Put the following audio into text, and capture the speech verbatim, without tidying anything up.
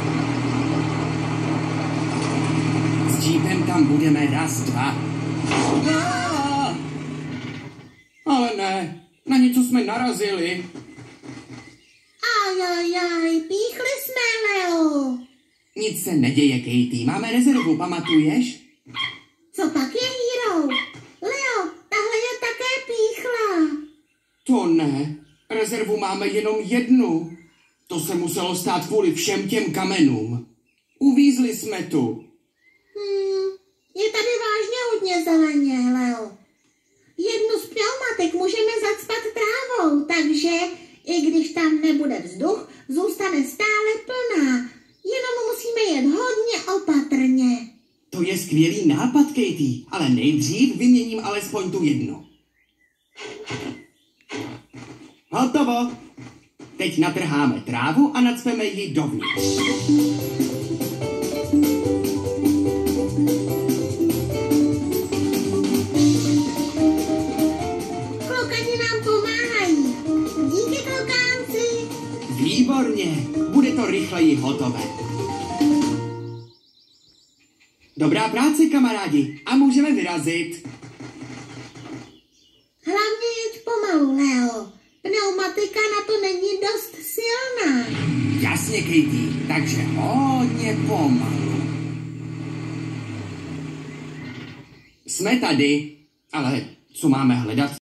S džípem tam budeme raz, dva. Ah! Ale ne, na něco jsme narazili. Ajajaj, píchli jsme, Leo. Nic se neděje, Katie, máme rezervu, pamatuješ? Co pak je, Hero? Leo, tahle je také píchla. To ne, rezervu máme jenom jednu. To se muselo stát kvůli všem těm kamenům. Uvízli jsme tu. Hmm, je tady vážně hodně zeleně, Leo. Jednu z pneumatik můžeme zacpat trávou, takže i když tam nebude vzduch, zůstane stále plná. Jenom musíme jet hodně opatrně. To je skvělý nápad, Katie, ale nejdřív vyměním alespoň tu jednu. Hotovo. Teď natrháme trávu a nacpeme ji dovnitř. Klokani nám pomáhají. Díky, klokánci. Výborně, bude to rychleji hotové. Dobrá práce, kamarádi, a můžeme vyrazit. Hlavně jeď pomalu, Leo. Pneumatika na to není dost silná. Jasně, Katie, takže hodně pomalu. Jsme tady, ale co máme hledat?